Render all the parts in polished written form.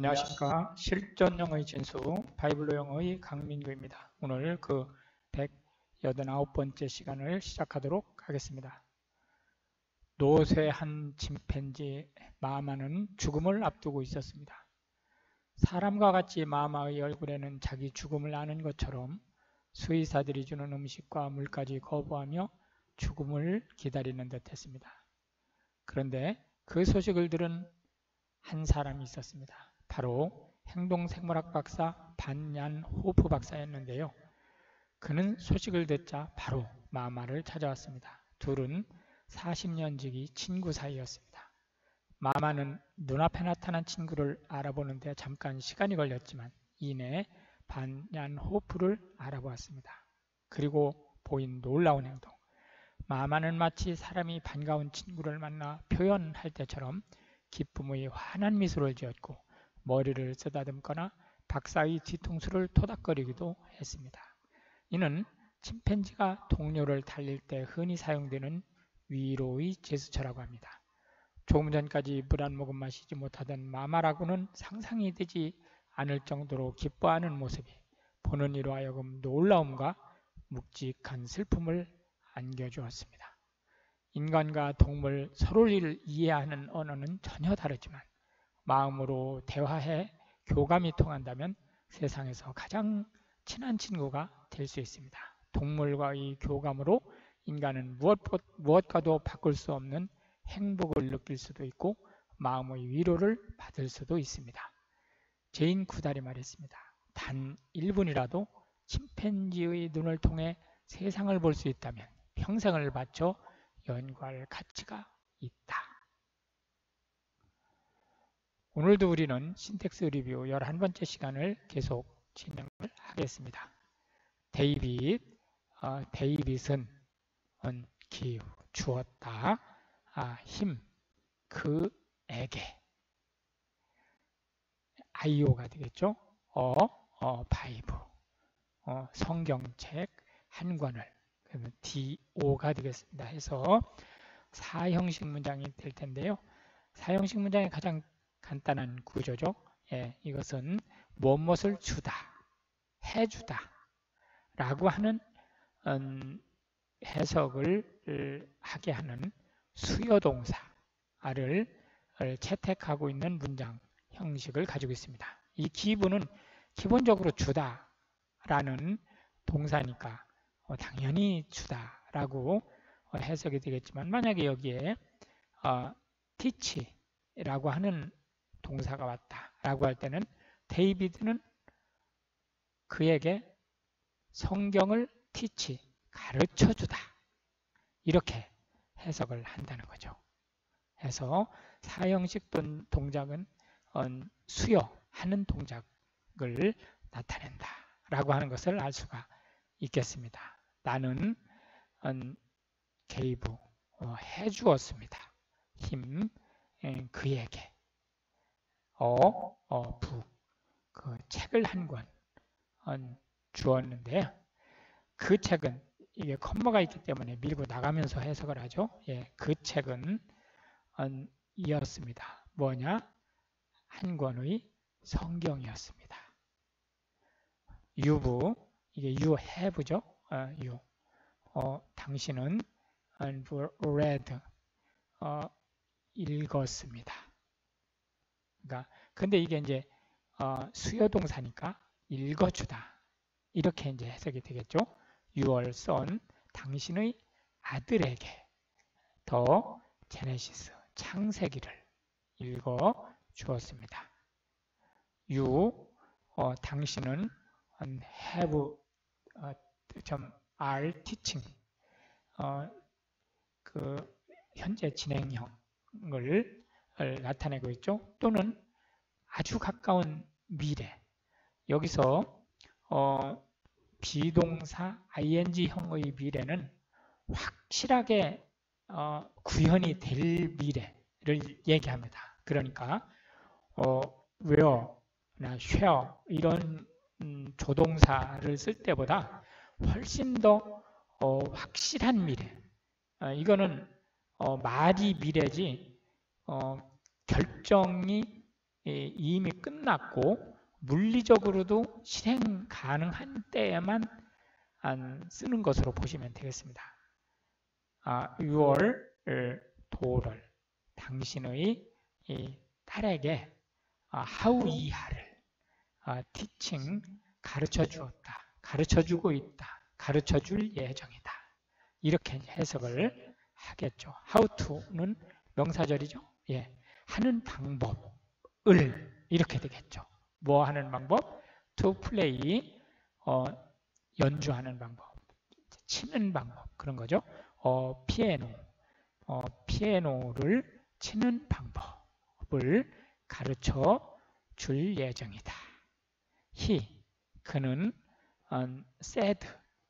안녕하십니까. 실전영어의 진수 바이블로 영어의 강민구입니다. 오늘 그 189번째 시간을 시작하도록 하겠습니다. 노쇠한 침팬지 마마는 죽음을 앞두고 있었습니다. 사람과 같이 마마의 얼굴에는 자기 죽음을 아는 것처럼 수의사들이 주는 음식과 물까지 거부하며 죽음을 기다리는 듯 했습니다. 그런데 그 소식을 들은 한 사람이 있었습니다. 바로 행동생물학 박사 반얀 호프 박사였는데요. 그는 소식을 듣자 바로 마마를 찾아왔습니다. 둘은 40년 지기 친구 사이였습니다. 마마는 눈앞에 나타난 친구를 알아보는데 잠깐 시간이 걸렸지만 이내 반얀 호프를 알아보았습니다. 그리고 보인 놀라운 행동. 마마는 마치 사람이 반가운 친구를 만나 표현할 때처럼 기쁨의 환한 미소를 지었고 머리를 쓰다듬거나 박사의 뒤통수를 토닥거리기도 했습니다. 이는 침팬지가 동료를 달릴 때 흔히 사용되는 위로의 제스처라고 합니다. 조금 전까지 물 한 모금 마시지 못하던 마마라고는 상상이 되지 않을 정도로 기뻐하는 모습이 보는 이로 하여금 놀라움과 묵직한 슬픔을 안겨주었습니다. 인간과 동물 서로를 이해하는 언어는 전혀 다르지만 마음으로 대화해 교감이 통한다면 세상에서 가장 친한 친구가 될 수 있습니다. 동물과의 교감으로 인간은 무엇과도 바꿀 수 없는 행복을 느낄 수도 있고 마음의 위로를 받을 수도 있습니다. 제인 쿠달이 말했습니다. 단 1분이라도 침팬지의 눈을 통해 세상을 볼 수 있다면 평생을 바쳐 연구할 가치가 있다. 오늘도 우리는 신텍스 리뷰 11번째 시간을 계속 진행을 하겠습니다. 데이빗은 give, 주었다. 힘, 그에게. IO가 되겠죠. 바이브, 성경책 한 권을. 그러면 DO가 되겠습니다. 해서 사형식 문장이 될 텐데요. 사형식 문장의 가장 간단한 구조죠. 이것은 무엇을 주다, 해주다 라고 하는 해석을 하게 하는 수요동사를 채택하고 있는 문장 형식을 가지고 있습니다. 이 give는 기본적으로 주다 라는 동사니까 당연히 주다 라고 해석이 되겠지만 만약에 여기에 teach 라고 하는 동사가 왔다 라고 할 때는 데이비드는 그에게 성경을 teach, 가르쳐주다 이렇게 해석을 한다는 거죠. 그래서 사형식 동작은 수요하는 동작을 나타낸다 라고 하는 것을 알 수가 있겠습니다. 나는 gave, 해주었습니다. 힘, 그에게. 그 책을 한 권 주었는데요. 그 책은 이게 컴마가 있기 때문에 밀고 나가면서 해석을 하죠. 그 책은 이었습니다. 뭐냐? 한 권의 성경이었습니다. you've, 이게 you have죠. you. 당신은 read, 읽었습니다. 그러니까 근데 이게 이제 수요동사니까 읽어주다 이렇게 이제 해석이 되겠죠. Your son, 당신의 아들에게 더 제네시스, 창세기를 읽어 주었습니다. You, 당신은 have, are teaching, 그 현재 진행형을 나타내고 있죠. 또는 아주 가까운 미래. 여기서 비동사 ing형의 미래는 확실하게 구현이 될 미래를 얘기합니다. 그러니까 were나 share 이런 조동사를 쓸 때보다 훨씬 더 확실한 미래. 이거는 말이 미래지 결정이 이미 끝났고 물리적으로도 실행 가능한 때에만 쓰는 것으로 보시면 되겠습니다. your daughter, 당신의 딸에게 how 이하를 teaching, 가르쳐 주었다, 가르쳐 주고 있다, 가르쳐 줄 예정이다. 이렇게 해석을 하겠죠. how to는 명사절이죠. 예, 하는 방법을 이렇게 되겠죠. 뭐 하는 방법? to play, 연주하는 방법, 치는 방법, 그런 거죠. 피아노를 치는 방법을 가르쳐 줄 예정이다. he, 그는 said,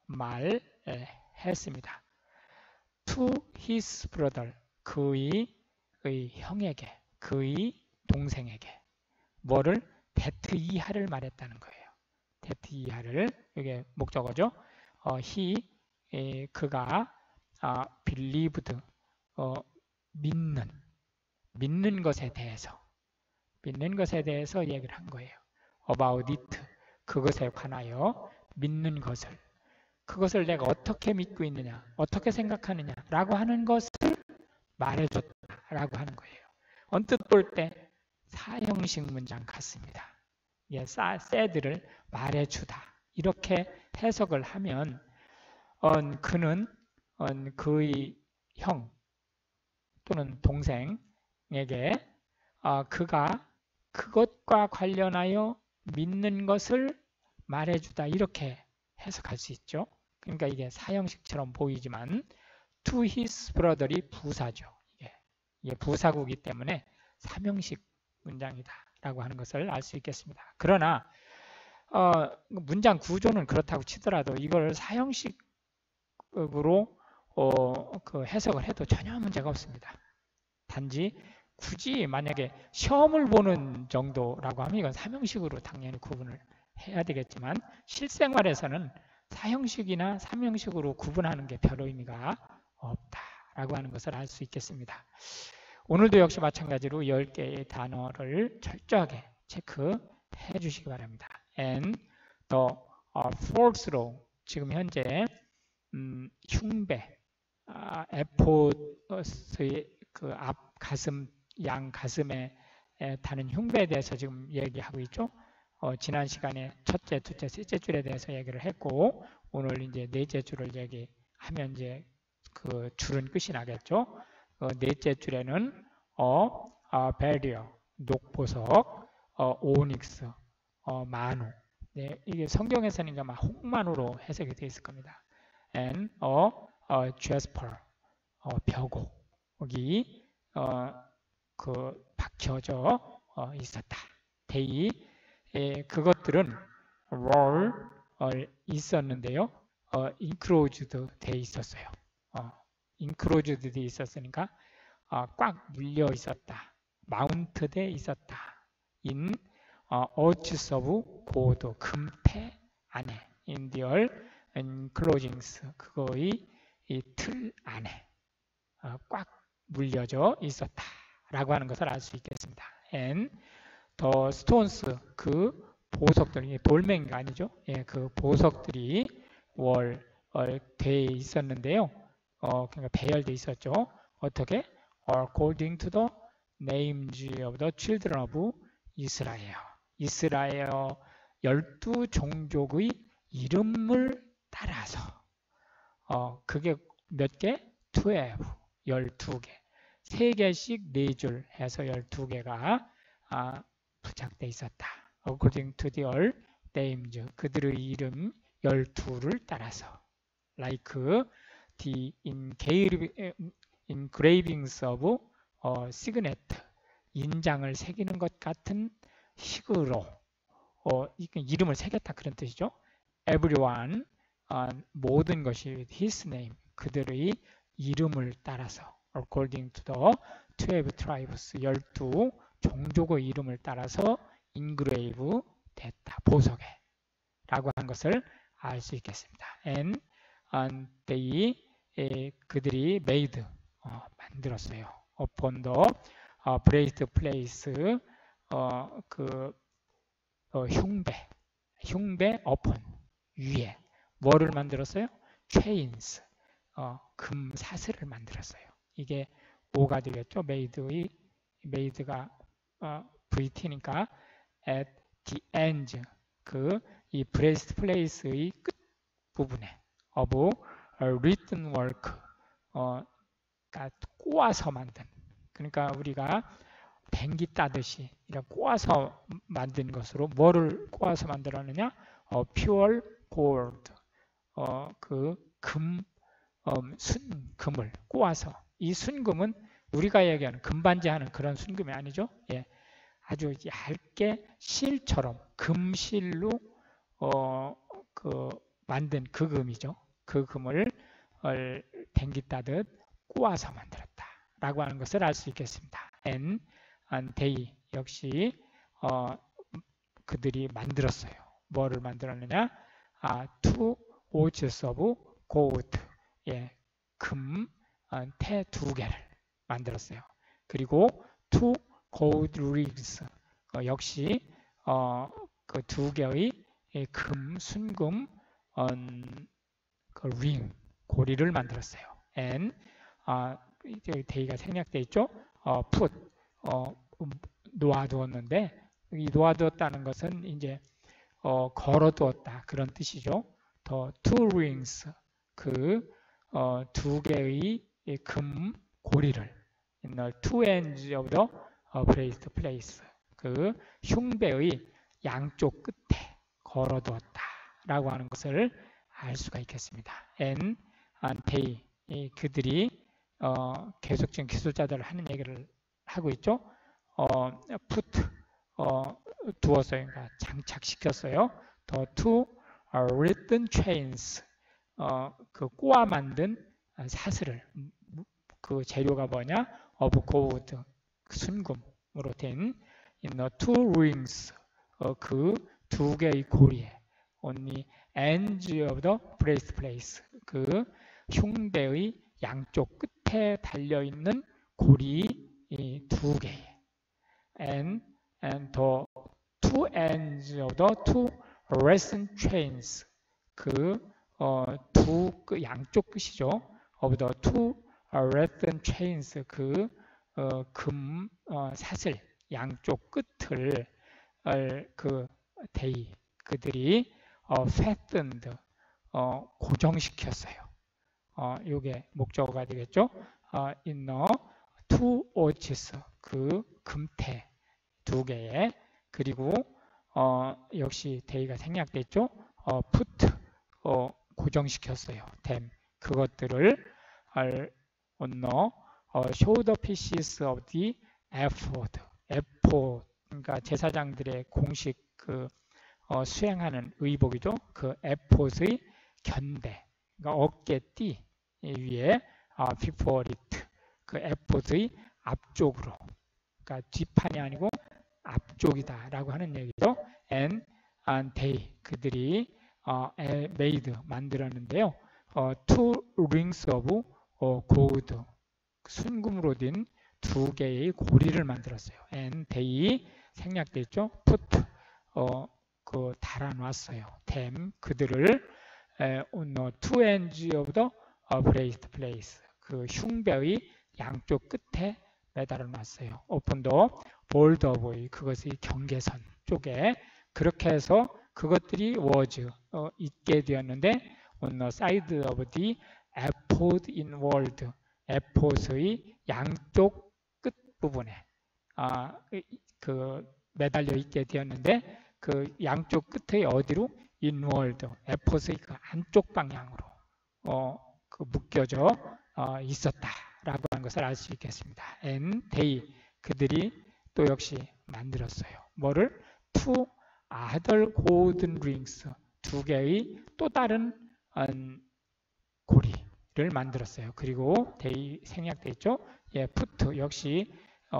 말했습니다. to his brother, 그의 형에게, 그의 동생에게 뭐를? that 이하를 말했다는 거예요. that 이하를, 이게 목적어죠. 그가 believed, 믿는 것에 대해서 얘기를 한 거예요. about it, 그것에 관하여 믿는 것을, 그것을 내가 어떻게 믿고 있느냐, 어떻게 생각하느냐 라고 하는 것을 말해줬다라고 하는 거예요. 언뜻 볼 때 사형식 문장 같습니다. said를 말해주다, 이렇게 해석을 하면 그는 그의 형 또는 동생에게 그가 그것과 관련하여 믿는 것을 말해주다, 이렇게 해석할 수 있죠. 그러니까 이게 사형식처럼 보이지만 to his brother이 부사죠. 이게 부사구이기 때문에 삼형식 문장이다 라고 하는 것을 알 수 있겠습니다. 그러나 문장 구조는 그렇다고 치더라도 이걸 사형식으로 그 해석을 해도 전혀 문제가 없습니다. 단지 굳이 만약에 시험을 보는 정도라고 하면 이건 삼형식으로 당연히 구분을 해야 되겠지만 실생활에서는 사형식이나 삼형식으로 구분하는 게 별 의미가 없다라고 하는 것을 알 수 있겠습니다. 오늘도 역시 마찬가지로 10개의 단어를 철저하게 체크해 주시기 바랍니다. And the false로 지금 현재 흉배, 에포스의 그 앞 가슴, 양 가슴에 다는 흉배에 대해서 지금 얘기하고 있죠. 지난 시간에 첫째, 둘째, 셋째 줄에 대해서 얘기를 했고 오늘 이제 넷째 줄을 얘기하면 이제 그 줄은 끝이 나겠죠. 넷째 줄에는 베리어, 녹보석, 오닉스, 만우. 네, 이게 성경에서는 아마 홍만우로 해석이 되어 있을 겁니다. and jasper, 벽옥이 그 박혀져 있었다. they, 그것들은 were 있었는데요. enclosed 돼 있었어요. enclosed 돼 있었으니까 꽉 물려 있었다. 마운트 돼 있었다. in arches of gold, 금패 안에, in their enclosings, 그거의 이 틀 안에 꽉 물려져 있었다 라고 하는 것을 알 수 있겠습니다. and the stones, 그 보석들이, 돌멩이가 아니죠. 예, 그 보석들이 돼 있었는데요. 그러니까 배열돼 있었죠. 어떻게? according to the names of the children of Israel. 이스라엘 12종족의 이름을 따라서 그게 몇 개? 12개. 3개씩 4줄 해서 12개가 부착돼 있었다. according to their names, 그들의 이름 12를 따라서 like the engravings of signet, 인장을 새기는 것 같은 식으로 이름을 새겼다 그런 뜻이죠. everyone, 모든 것이 his name, 그들의 이름을 따라서 according to the 12 tribes, 12 종족의 이름을 따라서 engrave 됐다, 보석에 라고 한 것을 알 수 있겠습니다. and they, 그들이 made, 만들었어요. upon the praised place, 흉배 upon 위에 뭐를 만들었어요? chains, 금 사슬을 만들었어요. 이게 O가 되겠죠. made가 VT니까 at the ends, 이 breastplace의 끝 부분에 of written work, 꼬아서 만든, 그러니까 우리가 뱅기 따듯이 이렇게 꼬아서 만든 것으로 뭐를 꼬아서 만들었느냐? pure gold, 순금을 꼬아서. 이 순금은 우리가 얘기하는 금반지하는 그런 순금이 아니죠. 예, 아주 얇게 실처럼 금실로 만든 그 금이죠. 그 금을 뱅기 따듯 꼬아서 만들었다라고 하는 것을 알 수 있겠습니다. and they 역시 그들이 만들었어요. 뭐를 만들었느냐? two watches of gold, 예, 금 테 2개를 만들었어요. 그리고 two gold rings, 역시 그 2개의 금 순금 ring 고리를 만들었어요. and 데이가 생략되어 있죠. put, 놓아두었는데 이 놓아두었다는 것은 이제 걸어두었다 그런 뜻이죠. 더 two rings, 그 2개의 금 고리를 in the two ends of the breastplate, 그 흉배의 양쪽 끝에 걸어두었다라고 하는 것을 알 수가 있겠습니다. and they, 그들이 계속적인 기술자들을 하는 얘기를 하고 있죠. put, 두었어요. 그러니까 장착시켰어요. the two written chains, 그 꼬아 만든 사슬을, 그 재료가 뭐냐? of gold, 순금으로 된 in the two rings, 그 2개의 고리에 only ends of the breastplate, 그 흉배의 양쪽 끝에 달려있는 고리 2개에 and the two ends of the two wrestling chains, 그 양쪽 끝이죠. of the two wrestling chains, 그 금 사슬 양쪽 끝을 그들이 fastened, 고정시켰어요. 이게 목적어가 되겠죠. in the two watches, 그 금태 2개에, 그리고 역시 데이가 생략됐죠. put, 고정시켰어요. them, 그것들을 on the shoulder pieces of the ephod, 그러니까 제사장들의 공식 수행하는 의복이죠. 그 에폿의 견대, 그러니까 어깨띠 위에 before it, 그 에폿의 앞쪽으로, 그러니까 뒷판이 아니고 앞쪽이다라고 하는 얘기죠. and they, 그들이 made, 만들었는데요. two rings of gold, 순금으로 된 2개의 고리를 만들었어요. and they 생략되어 있죠. put, 달아놨어요. them, 그들을 on the two ends of the breastplate, 그 흉배의 양쪽 끝에 매달아 놨어요. upon the border, 그것의 경계선 쪽에. 그렇게 해서 그것들이 was, 있게 되었는데 on the side of the ephod inward, 에폿의 양쪽 끝 부분에 매달려 있게 되었는데 그 양쪽 끝에 어디로? inward, 에폿의 그 안쪽 방향으로 묶여져 있었다라고 하는 것을 알 수 있겠습니다. and they, 그들이 또 역시 만들었어요. 뭐를? two other golden rings, 2개의 또 다른 고리를 만들었어요. 그리고 they 생략되어 있죠. 예, put, 역시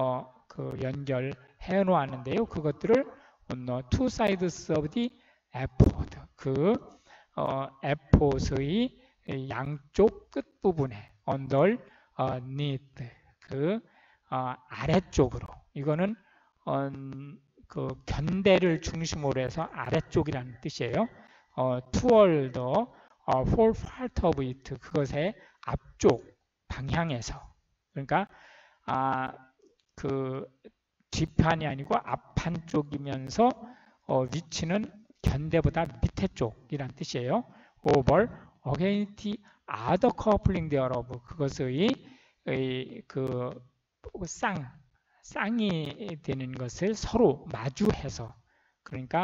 연결해 놓았는데요. 그것들을 on the two sides of the ephod, 그 에폿의 양쪽 끝 부분에 underneath, 아래쪽으로. 이거는 그 견대를 중심으로 해서 아래쪽이라는 뜻이에요. toward for part of it, 그것의 앞쪽 방향에서. 그러니까 그 뒷판이 아니고 앞판 쪽이면서 위치는 견대보다 밑에 쪽이란 뜻이에요. over against other coupling thereof, 그것의 그 쌍이 되는 것을 서로 마주해서. 그러니까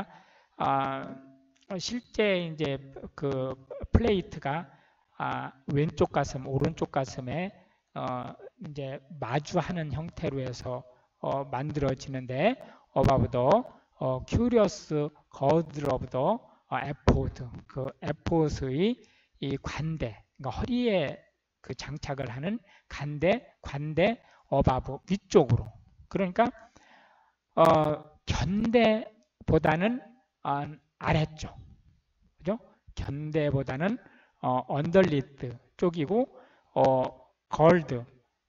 실제 이제 그 플레이트가 왼쪽 가슴, 오른쪽 가슴에 이제 마주하는 형태로 해서 만들어지는데 above the curious girdle of the ephod, 그 에포드의 이 관대, 그러니까 허리에 그 장착을 하는 관대 above, 위쪽으로. 그러니까 견대보다는 아래쪽, 그죠? 견대보다는 underneath 쪽이고 girdle,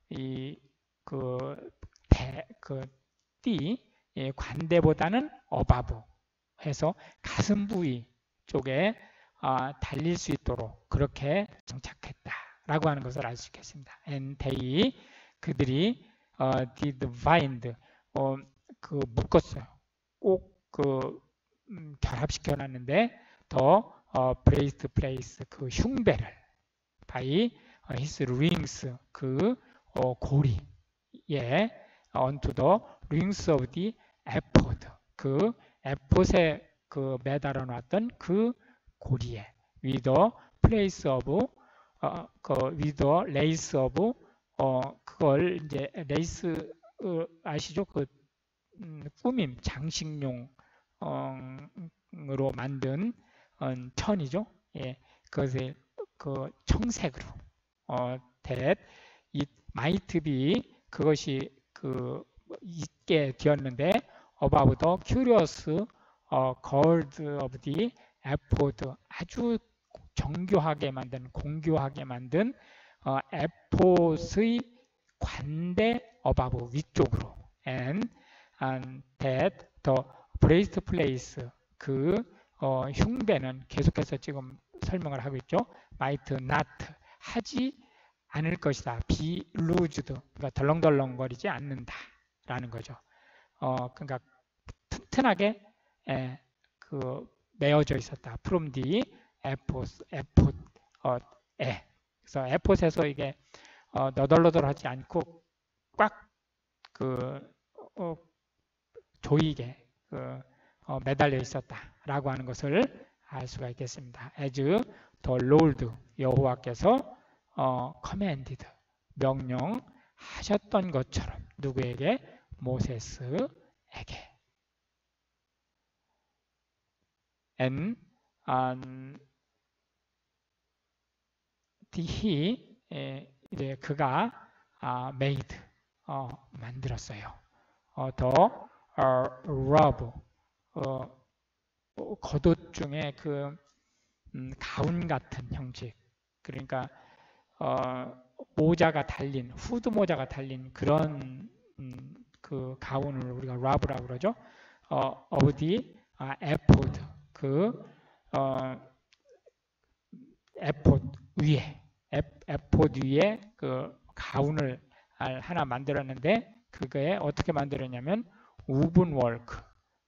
관대보다는 above 해서 가슴 부위 쪽에 달릴 수 있도록 그렇게 장착했다라고 하는 것을 알 수 있겠습니다. And they, 그들이 did bind, 그 묶었어요. 꼭 그 결합시켜 놨는데 더 braced place, 그 흉배를 by his rings, 그 고리에 onto the rings of the ephod, 그 에폿에 그 매달아 놨던 그 고리에 with the place of with the lace of 그걸 이제 레이스 아시죠? 그 꾸밈 장식용으로 만든 천이죠. 예, 그것을 그 청색으로 that it might be, 그것이 그 있게 되었는데 above the curious girdle of the ephod, 아주 정교하게 만든, 공교하게 만든 에폿의 관대 above, 위쪽으로. and that the braced place, 그 흉배는 계속해서 지금 설명을 하고 있죠. might not, 하지 않을 것이다. be loosed, 그러니까 덜렁덜렁거리지 않는다라는 거죠. 그러니까 튼튼하게 그 매어져 있었다. from the ephod, 그래서 에폿에서 이게 너덜너덜하지 않고 꽉 그 조이게 매달려 있었다라고 하는 것을 알 수가 있겠습니다. as the Lord, 여호와께서 commanded, 명령하셨던 것처럼. 누구에게? 모세스에게. and he, 이제 그가 made, 만들었어요. 더 robe, 겉옷 중에 그 가운 같은 형식, 그러니까 모자가 달린, 후드 모자가 달린 그런 그 가운을 우리가 robe라고 그러죠. of the ephod, 그 에폿 위에, 에폿 위에 그 가운을 하나 만들었는데 그거에 어떻게 만들었냐면 우븐 워크,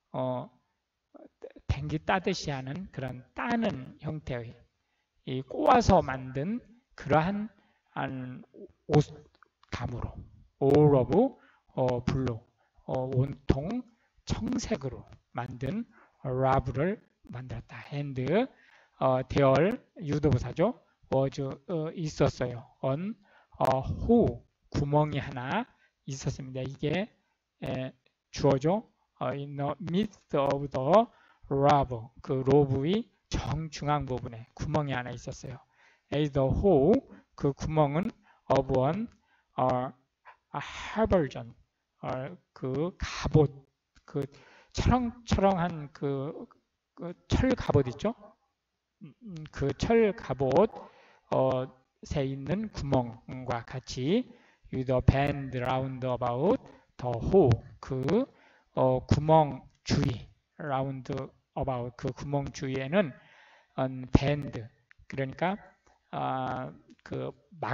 댕기 따듯이 하는 그런 따는 형태의 이 꼬아서 만든 그러한 옷감으로 all of blue, 온통 청색으로 만든 라브를 만들었다. and there, 유도부사죠. was, 있었어요. on hole, 구멍이 하나 있었습니다. 이게 주어죠. in the midst of the robe, 그 로브의 정중앙 부분에 구멍이 하나 있었어요. as the hole, 그 구멍은 of one habergeon, 그 갑옷, 그 철렁철렁한 그 철 갑옷 있죠? 그 철 갑옷에 있는 구멍과 같이 with a band round about the hole, 그 구멍 주위, 라운드 어바웃 그 구멍 주위에는 밴드, 그러니까 그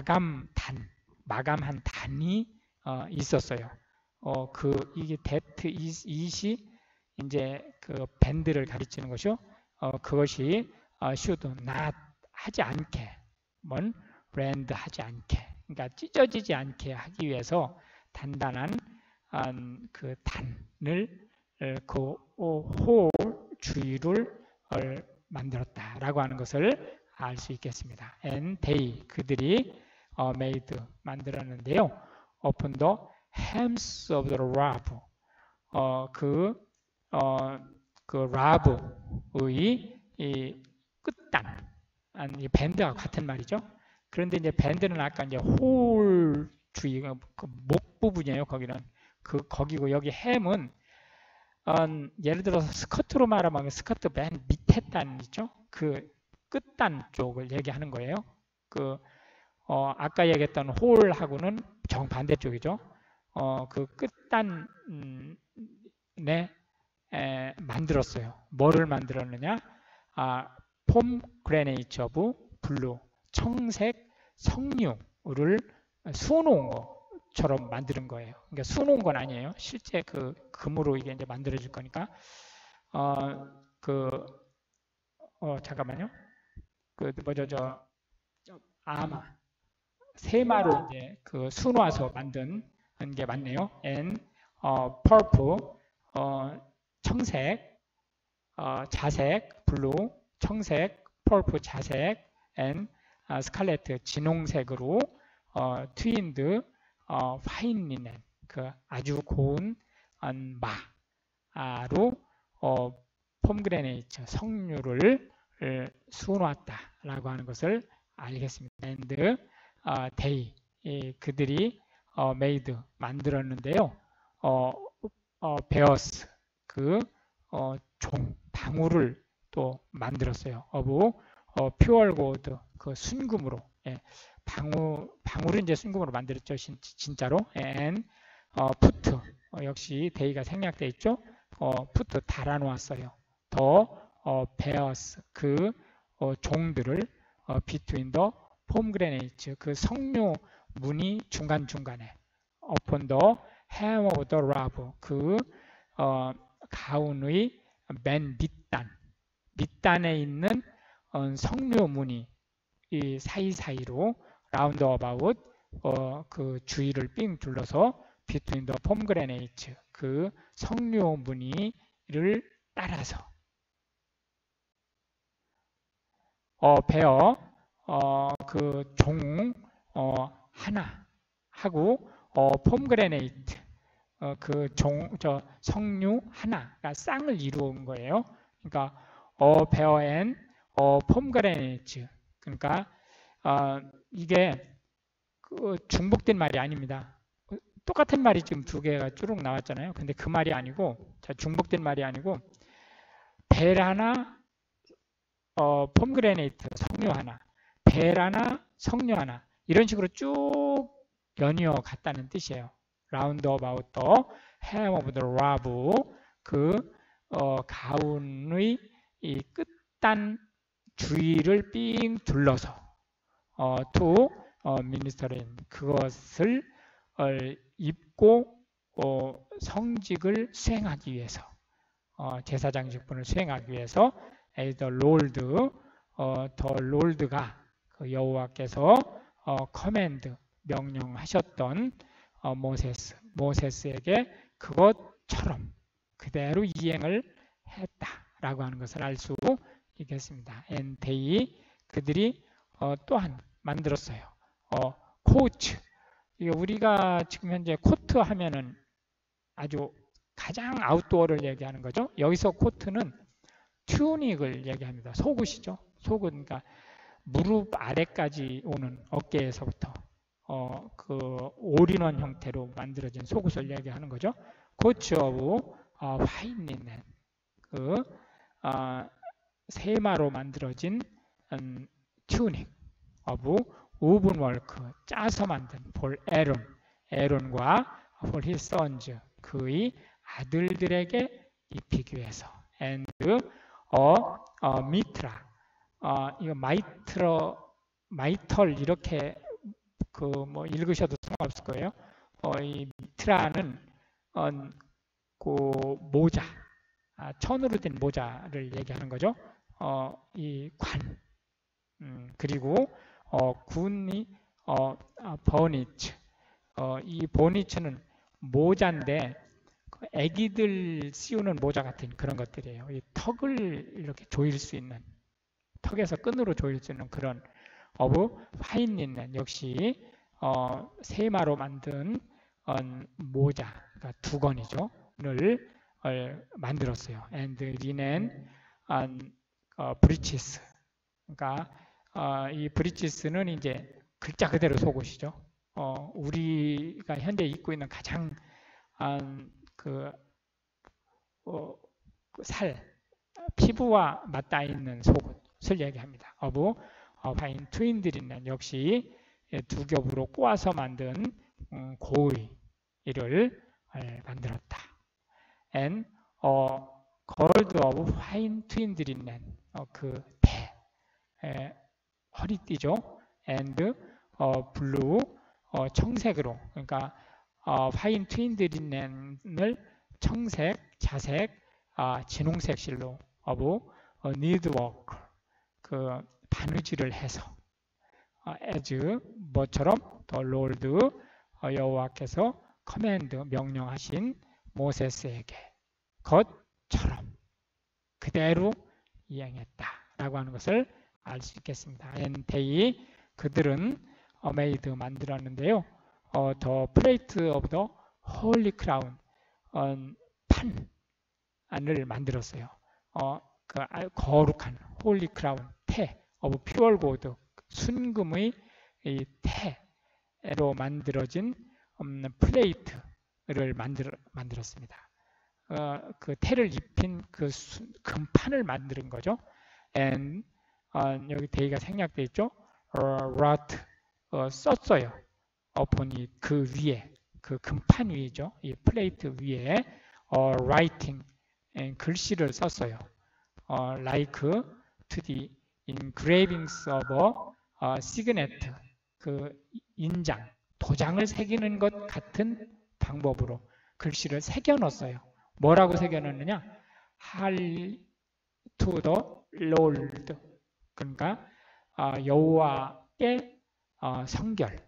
마감한 단이 있었어요. 이게 that is이 이제 그 밴드를 가리치는 것이요. 그것이 should not 하지 않게, rend 하지 않게, 그러니까 찢어지지 않게 하기 위해서 단단한 그 단을 그 홀 주위를 만들었다라고 하는 것을 알 수 있겠습니다. And they 그들이 made 만들었는데요. Open the hems of the rab 그 rab의 이 끝단 이 밴드와 같은 말이죠. 그런데 이제 밴드는 아까 이제 홀 주위 그 목 부분이에요. 거기는 거기고 여기 햄은 예를 들어서 스커트로 말하면 스커트 맨 밑에 단 있죠. 그 끝단 쪽을 얘기하는 거예요. 아까 얘기했던 홀하고는 정반대쪽이죠. 그 끝단에 만들었어요. 뭐를 만들었느냐? 폼그레네이츠 오브 블루, 청색 석류를 수놓은 것처럼 만드는 거예요. 그러니까 수놓은 건 아니에요. 실제 그 금으로 이게 이제 만들어질 거니까. 잠깐만요. 세마로 이제 그 수놓아서 만든 게 맞네요. And purple, 청색, 자색, blue, 청색, purple, 자색, and scarlet, 진홍색으로 twinned fine linen, 그 아주 고운 마로 폼그레네이트, 석류를 수놓았다라고 하는 것을 알겠습니다. And they, 그들이 made, 만들었는데요. bears, 방울을 또 만들었어요. of pure gold, 그 순금으로, 방울은 이제 순금으로 만들었죠. 진짜로. and put, 역시 they가 생략되어 있죠. put 달아놓았어요. bears, 그 종들을 between the pomegranate, 그 석류 무늬 중간중간에 upon the hem of the rab, 그 가운의 맨 밑단에 있는 석류 무늬 이 사이사이로 round about, 그 주위를 삥 둘러서 between the pomegranate, 그 석류 무늬를 따라서 베어 그 종 하나 하고 폼그레네이트, 석류 하나가 쌍을 이루은 거예요. 그러니까 베어 앤 폼그레네이트, 그러니까 이게 중복된 말이 아닙니다. 똑같은 말이 지금 두 개가 쭈룩 나왔잖아요. 근데 그 말이 아니고, 중복된 말이 아니고, 벨 하나, 폼그레네이트, 석류 하나, 벨 하나, 석류 하나, 이런 식으로 쭉 연이어 갔다는 뜻이에요. round about the hem of the rab, 그 가운의 이 끝단 주위를 삥 둘러서 to ministerin, 그것을 입고 성직을 수행하기 위해서, 제사장직분을 수행하기 위해서 the Lord, the Lord가 그 여호와께서 command, 명령하셨던 모세스에게 그것처럼 그대로 이행을 했다라고 하는 것을 알 수 있겠습니다. And they, 그들이 또한 만들었어요. 코트, 우리가 지금 현재 코트 하면은 아주 가장 아웃도어를 얘기하는 거죠. 여기서 코트는 튜닉을 얘기합니다. 속옷이죠. 속옷, 그러니까 무릎 아래까지 오는 어깨에서부터 그 올인원 형태로 만들어진 속옷을 얘기하는 거죠. 코트 오브 화이트 리넨, 그 세마로 만들어진 튜닉 오브 우븐 월크, 짜서 만든 볼 에론과 볼 히스 선즈, 그의 아들들에게 입히기 위해서. and 미트라. 이거 마이털 이렇게 뭐 읽으셔도 상관없을 거예요. 이 미트라는 그 모자, 천으로 된 모자를 얘기하는 거죠. 이 관. 그리고 군이 버니츠. 이 버니츠는 모자인데 애기들 씌우는 모자 같은 그런 것들이에요. 이 턱을 이렇게 조일 수 있는, 턱에서 끈으로 조일 수 있는 그런 파인 린넨, 역시 세마로 만든 모자, 그러니까 두건이죠. 를 만들었어요. and linen breeches. 그러니까 이 브리치스는 이제 글자 그대로 속옷이죠. 우리가 현재 입고 있는 가장 피부와 맞닿아 있는 속옷을 얘기합니다. 파인 트윈들이는 역시 두 겹으로 꼬아서 만든 고의를 만들었다. and gold of fine twin들이는 그 허리띠죠. and blue 청색으로, 그러니까 파인 트윈들이는을 청색, 자색, 진홍색 실로 needwork 그 바느질을 해서 as 뭐처럼 더 롤드 여호와께서 커맨드 명령하신 모세스에게 것처럼 그대로 이행했다라고 하는 것을 알 수 있겠습니다. and they 그들은 made 만들었는데요. the plate of the holy crown 판을 만들었어요. 그 거룩한 holy crown 태 of pure gold 순금의 이 태로 만들어진 플레이트를 만들었습니다. 그 태를 입힌 그 금판을 만드는 거죠. and 여기 데이가 생략되어 있죠. wrought 썼어요. upon 그 위에, 그 금판 위죠. 이 플레이트 위에 writing 글씨를 썼어요. like to the engravings of a signet 그 인장, 도장을 새기는 것 같은 방법으로 글씨를 새겨 넣었어요. 뭐라고 새겨 넣느냐? Hail to the Lord. 그러니까 여호와의 성결,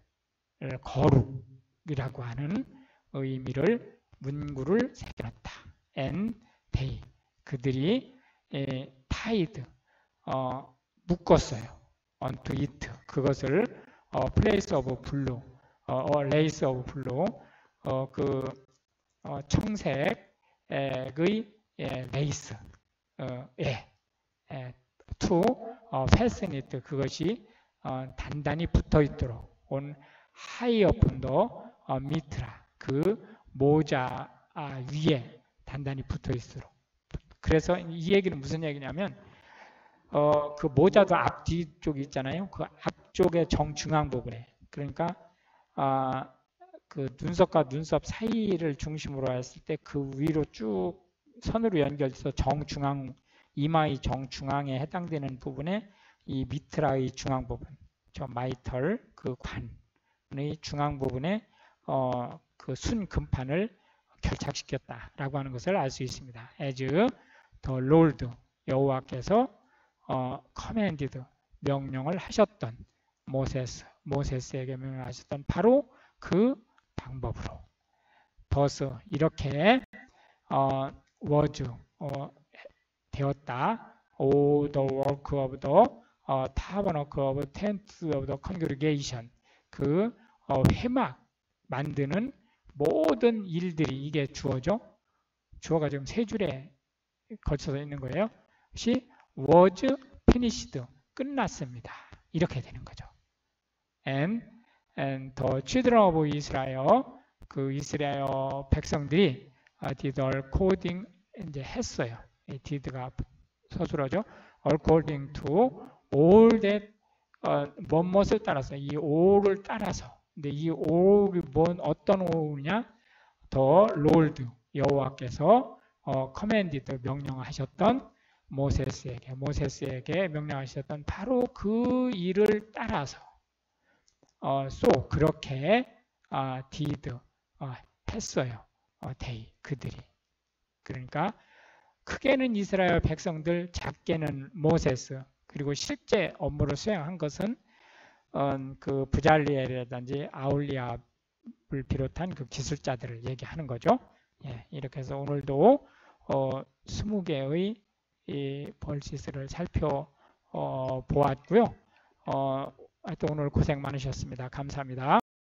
거룩이라고 하는 의미를 문구를 새겨놨다. and they 그들이 tied 묶었어요. onto it 그것을 place of blue, lace of blue 그 청색의 레이스 to fasten it 그것이 단단히 붙어 있도록 on high upon the mitra 그 모자 위에 단단히 붙어 있도록. 그래서 이 얘기는 무슨 얘기냐면 그 모자도 앞 뒤쪽이 있잖아요. 그 앞쪽의 정중앙 부분에, 그러니까 그 눈썹과 눈썹 사이를 중심으로 했을 때 그 위로 쭉 선으로 연결돼서 정중앙, 이마의 정중앙에 해당되는 부분에 이 미트라의 중앙 부분, 저 마이털 그 관의 중앙 부분에 그 순금판을 결착시켰다라고 하는 것을 알 수 있습니다. as the Lord 여호와께서 commanded 명령을 하셨던 모세스에게 명령하셨던 바로 그 방법으로 thus 이렇게 was 되었다. all the work of the tabernacle of tent of the congregation 그 회막 만드는 모든 일들이 이게 주어죠. 주어가 지금 세 줄에 걸쳐서 있는 거예요. 것이 was finished 끝났습니다. 이렇게 되는 거죠. and the children of Israel 그 이스라엘 백성들이 did according 이제 했어요. 이 did가 서술어죠. according to all that 뭐뭇을 따라서 이 all을 따라서. 근데 이 all이 어떤 all이냐? The Lord 여호와께서 커맨디드 명령하셨던 모세스에게 명령하셨던 바로 그 일을 따라서 그렇게 did 했어요. 그들이. 그러니까 크게는 이스라엘 백성들, 작게는 모세스, 그리고 실제 업무를 수행한 것은 그 부잘리엘이라든지 아울리압을 비롯한 그 기술자들을 얘기하는 거죠. 예, 이렇게 해서 오늘도 20개의 이 벌시스를 살펴보았고요. 하여튼 오늘 고생 많으셨습니다. 감사합니다.